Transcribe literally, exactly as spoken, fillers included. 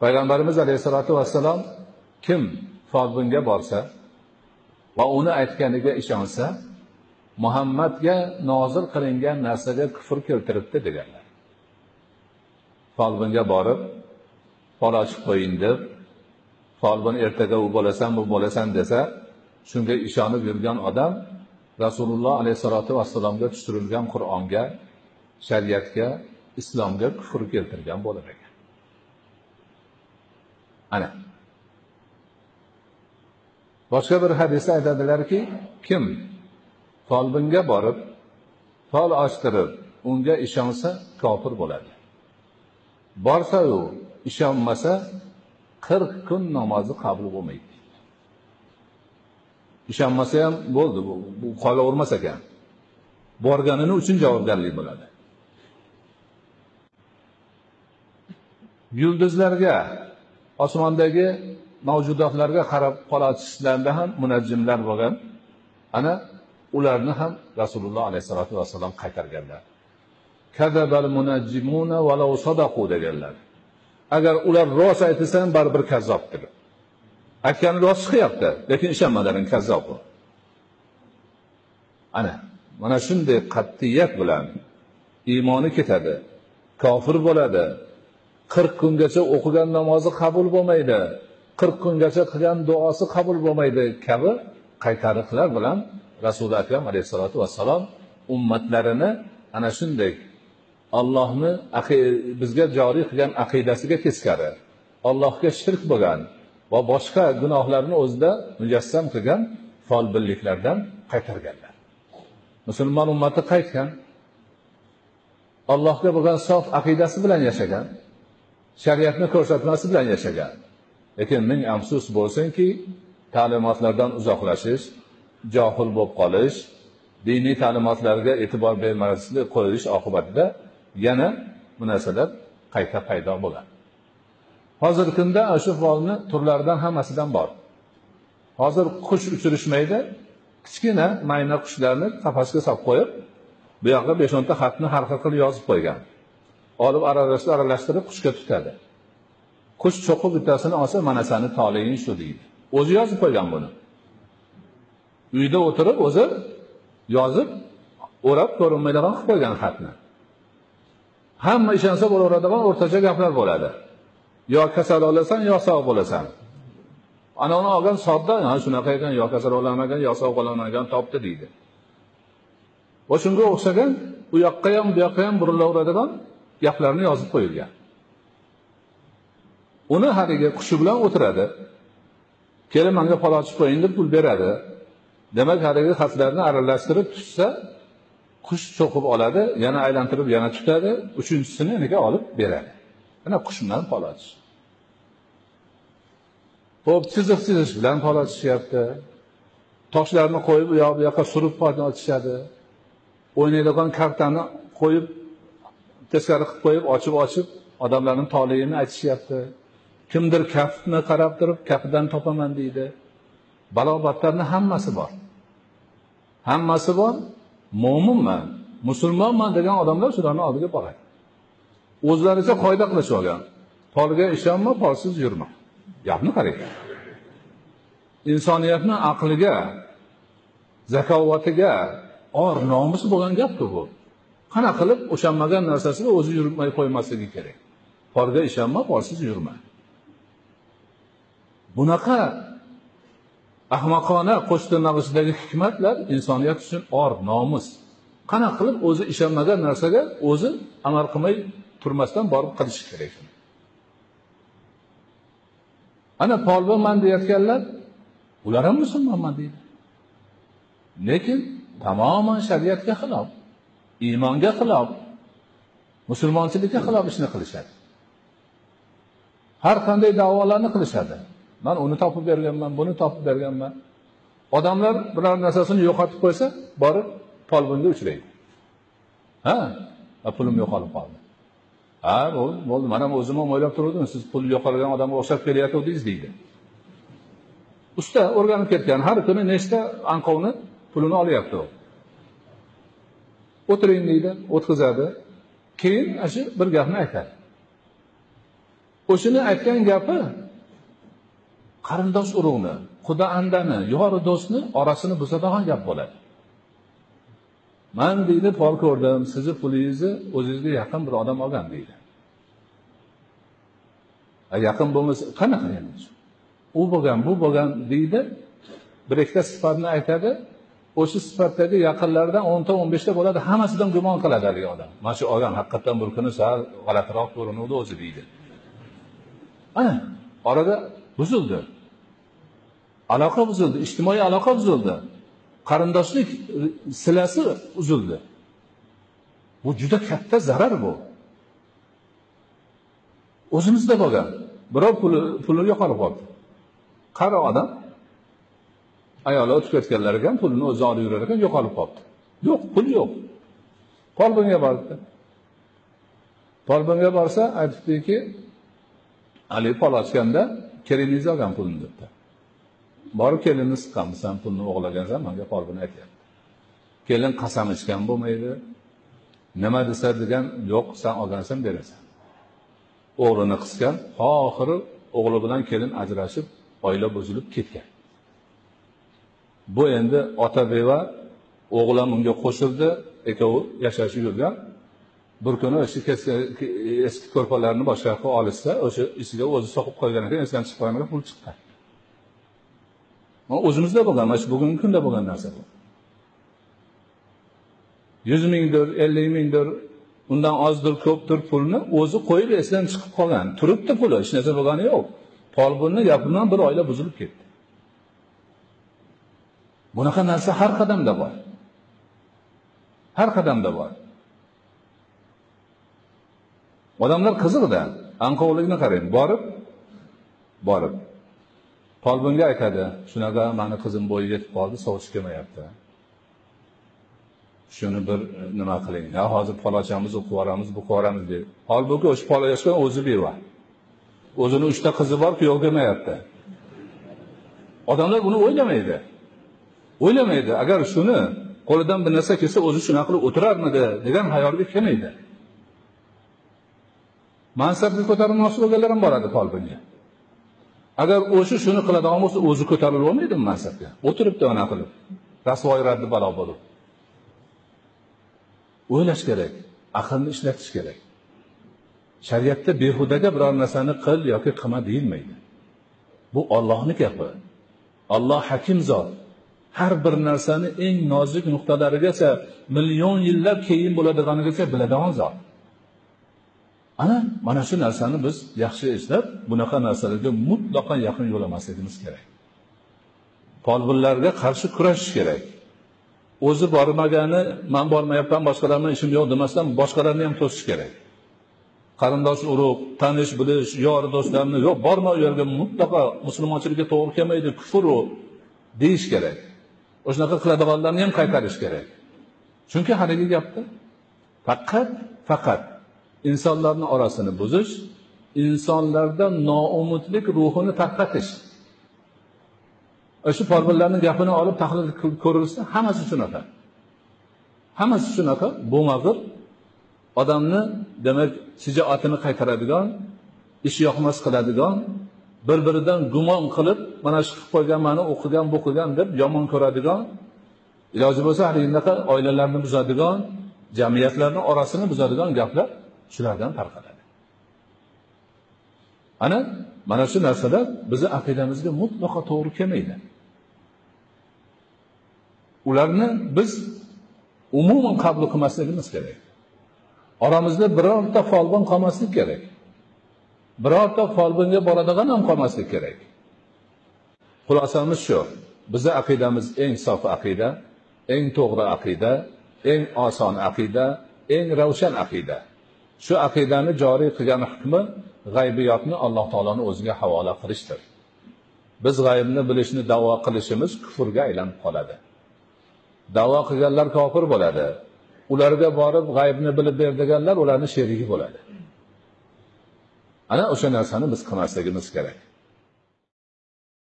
Payg'ambarimiz alayhisolatu vassalom kim folbinga borsa va uni aytganiga ishonsa, Muhammadga nozil qilingan narsaga kufr keltiribdi deganlar. Folbinga borib, fol ochib qo'ying deb, folbin ertaga u bo'lasan, bu bo'lasan desa, shunga ishonib yurgan odam Rasululloh alayhisolatu vassalomga tushirilgan Qur'onga, shariatga, islomga kufr keltirgan bo'lar ekan. Ana. Boshqa bir hadisda aytadilarki, kim folbinga borib, fol ochtirib, unga ishonsa kofir bo'ladi. Borsa u ishonmasa qirq kun namozi qabul bo'lmaydi. Ishonmasa ham bo'ldi, bu, bu qolavermas ekan. Borganini uchun javobgarlik bo'ladi. Yulduzlarga, osmondagi mavjudotlarga qarab fol ochishlarida ham munajjimlar bo'lgan. Ana ularni ham Rasululloh alayhisolatu vassalom qaytarganlar. Kadabal munajjimuna walau sadaqu deganlar. Agar ular rost aytsa ham baribir kazzobdir. Aytgani rost chiqyapti, lekin ishonmadaring kazzob bu. Ana, mana shunday qat'iyat bilan iymoni ketadi, kofir bo'ladi. qirq kungacha o'qigan namozi qabul bo'lmaydi. qirq kungacha qilgan duosi qabul bo'lmaydi kabi qaytariqlar bilan Rasul akram alayhisolatu vassalom ummatlarini ana shunday Allohni bizga joriy qilgan aqidasiga teskari, Allohga shirk bo'lgan va boshqa gunohlarni o'zida mujassam qilgan folbinliklardan qaytarganlar. Musulmon ummati qaytgan, Allohga bo'lgan sof aqidasi bilan yashagan, shariatni ko'rsatmasi bilan yashagan. Lekin ming afsus bo'lsinki, ta'limotlardan uzoqlashish, johil bo'lib qolish, diniy ta'limotlarga e'tibor bermaslik qo'yish oqibatida yana bu narsalar qayta paydo bo'ladi. Hozirgi kunda shu folni turlaridan hammasidan bor. Hozir qush uchirishmaydi, kichkina mayna qushlarni qafasga solib qo'yib, bu yoqqa besh o'n ta xatni har xil yozib qo'ygan. Olib aralashtirib aralashtirib qushga tutadi. Qush cho'qib bittasini olsa, mana sani toleyin shu deydi. O'zi yozib qo'ygan buni. Uyda o'tirib o'zi yozib, o'rab ko'rinmaydigan qilib qo'ygan xatni. Hamma ishonsa bo'laveradigan o'rtacha gaplar bo'ladi. Yo kasal olasan, yo sog' bo'lasan. Ana uni olgan sodda, ha shunaqa ekan, yo kasal olamagan, yo sog' olamagan topdi deydi. Va shunga o'xshagan u yoqqa ham, bu yoqqa ham burilaveradigan gaplarni yozib qo'yilgan. Uni haliga qushi bilan o'tiradi. Kelib menga pol ochib qo'ying deb pul beradi. Demak, haliga xatlarni aralashtirib tutsa, qush cho'qib oladi, yana aylantirib yana tutadi, uchinchisini nega olib beradi. Mana qush bilan pol ochish. Xo'p, chiziq-chizish bilan pol ochishyapti. Toshlarni qo'yib u yoq bu yoqqa surib pol ochishadi. O'ynaydigan kartani qo'yib teskari qilib qo'yib, ochib-ochib odamlarning toligini aytishyapti. Kimdir kaftni qarab turib, kafidan topaman deydi. Balobatlarning hammasi bor. Hammasi bor. Mo'minman, musulmonman degan odamlar shularning oldiga boradi. O'zlaricha qoida qilishib olgan. Polga ishonma, polsiz yurma. Gapni qarang. Insoniyatning aqliga, zakovatiga or nomusi bo'lgan gap-ku bu. Qana qilib o'shanmagan narsasiga o'zi yurmay qo'ymasligi kerak. Polga ishonma, polsiz yurma. Bunaqa ahmoqona qo'shtirnoqidagi hikmatlar insoniyat uchun or, nomus. Qana qilib o'zi ishonmagan narsaga o'zi amal qilmay turmasdan borib qilish kerak. Ana folbinman deyotganlar, ular ham musulmonman deydi. Lekin tamoman shariatga xilof, iymonga xilof, musulmonchilikka xilof ishni qilishadi. Har qanday da'volarni qilishadi. Men uni topib berganman, buni topib berganman. Odamlar biror narsasini yo'qotib qo'ysa, borib folbinga uchraydi. Ha, pulim yo'qolib qoldi. Ha, bo'ldi, men ham o'zim ham o'ylab turdim, siz pul yo'qolgan odamga o'xshab kelyapsiz deydi. Usta o'rganib ketgan, har kuni nechta anqovni pulini olyapti u. O'tiring deydi, o'tkazadi. Keyin shu bir gapni aytadi. o'shini aytgan gapi qarindosh urug'ni, xudo andani, yori do'stni orasini buzadigan gap bo'ladi. Men deydi, pol ko'rdim, sizni pulingizni o'zingizga yaqin bir odam olgan deydi. Yaqin bo'lmasa qanaqa endi? U bo'lgan, bu bo'lgan deydi. Bir ikkita sifatni aytadi. O'sha sifatdagi yaqinlardan o'nta o'n beshta bo'ladi, hammasidan gumon qiladi hali odam. Mana shu olgan haqiqatan bir kuni sal g'alatiroq ko'rinuvdi o'zi deydi. Ana, orada buzildi. Aloqa buzildi, ijtimoiy aloqa buzildi. Qarindoshlik silasi uzildi. Bu juda katta zarar bu. O'zimizda bo'lgan. Birov puli puli yo'qolib qoldi. Qari odam ayollar o'tib ketganlar ekan, pulini o'zi olib yurar ekan, yo'qolib qoldi. Yo'q, pul yo'q. Polbonga bordi. Polbonga borsa, aytibdiki, Ali pol ochganda keliningiz olgan pulni debdi. Borib kelinni siqqanmiz, sen pulni o'g'lagansan, menga polbon aytyapti. Kelin qasam ichgan bo'lmaydi. Nima desa degan, yo'q, sen olgansan berasan. O'g'lini qisgan, oxiri o'g'li bilan kelin ajrashib, oila buzilib ketgan. Bu endi ota beva, o'g'lim unga qo'shildi, ikkovi yashashib yurgan. Bir kuni o'sha eski ko'rpalarni boshqa yoqqa olishsa, o'sha ichiga o'zi soqib qo'ygan ekan, esidan chiqib qolgan ekan, pul chiqqan. Mana o'zimizda bo'lgan, mana shu bugungi kunda bo'lgan narsa bu. yuz mingdir, ellik mingdir, undan ozdir, ko'pdir pulni o'zi qo'yib esidan chiqib qolgan. Turibdi puli, hech narsa bo'lgani yo'q. Polbonni gapidan bir oila buzilib ketdi. Bunaqa narsa har qadamda bor. Har qadamda bor. Odamlar qiziqda, anqovlikni qarang, borib borib polbonga aytadi, shunaqa meni qizim bo'yi yetib qoldi, sovush kelmayapti. Shuni bir nima qiling. Ya hozir polochamiz o'qib boramiz, bu qoramiz deb. Holbuki o'sha polochdan o'zi beva. O'zini uchta qizi bor, kuyov kelmayapti. Odamlar buni o'ylamaydi. O'ylamaydi. Agar shuni qo'lidan bir narsa kelsa, o'zi shunaqa qilib o'tirarmidi degan xayolga kelmaydi. Mansabga ko'tarilmoqchi bo'lganlar ham boradi polbonga. Agar o'sha shuni qiladigan bo'lsa, o'zi ko'tarilib olmaydimi mansabga? O'tiribdi ona qilib. Rasvoy raddi balo bo'lib. O'ylash kerak, aqlni ishlatish kerak. Shariatda behudaga biror narsani qil yoki qilma deyilmaydi. Bu Allohning gapi. Alloh hakim zot. Har bir narsani eng nozik nuqtalarigacha million yillar keyin bo'ladiganigacha biladigan zot. Ana, mana shu narsani biz yaxshi eslab, bunaqa narsalarga mutlaqo yaqin yo'lamasligimiz kerak. Polbonlarga qarshi kurashish kerak. O'zi bormagani, men bormayapman, boshqalarning ishim yo'q demasdan, boshqalarni ham to'sish kerak. Qarindosh urug', tanish bilish, yor do'stlarni yo'q, borma u yerga, mutlaqo musulmonchilikka to'g'ri kelmaydi, kufr u deyish kerak. O'shanaqa qiladiganlarni ham qaytarish kerak. Chunki haligi gapda faqat faqat insonlarning orasini buzish, insonlarda noumidlik ruhini tarqatish. O'sha polbonlarning gapini olib tahlil qilib ko'rilsa, hammasi shunaqa. Hammasi shunaqa, bo'mag'ir odamni, demak, shijoatini qaytaradigan, ish yoqmas qiladigan, bir-biridan gumon qilib, mana shu qilib qo'ygan, meni o'qigan, bu qilgan deb yomon ko'radigan, iloji bo'lsa haligacha oilalarni buzadigan, jamiyatlarning orasini buzadigan gaplar shulardan tarqaladi. Ana, mana shu narsalar bizning aqidamizga mutlaqo to'g'ri kelmaydi. Ularni biz umuman qabul qilmasligimiz kerak. Oramizda birorta folbon qolmaslik kerak. Birorta folbonga boradigan ham qolmaslik kerak. Xulosamiz shu. Bizning aqidamiz eng sof aqida, eng to'g'ri aqida, eng oson aqida, eng ravshan aqida. Shu aqidani joriy qilgan hukmi g'aybiyotni Alloh taoloning o'ziga havola qilishdir. Biz g'aybni bilishni da'vo qilishimiz kufrga aylanib qoladi. Da'vo qilganlar kofir bo'ladi. Ularga borib g'aybni bilib ber deganlar ularning sherigi bo'ladi. Ana o'sha narsani biz qilmasligimiz kerak.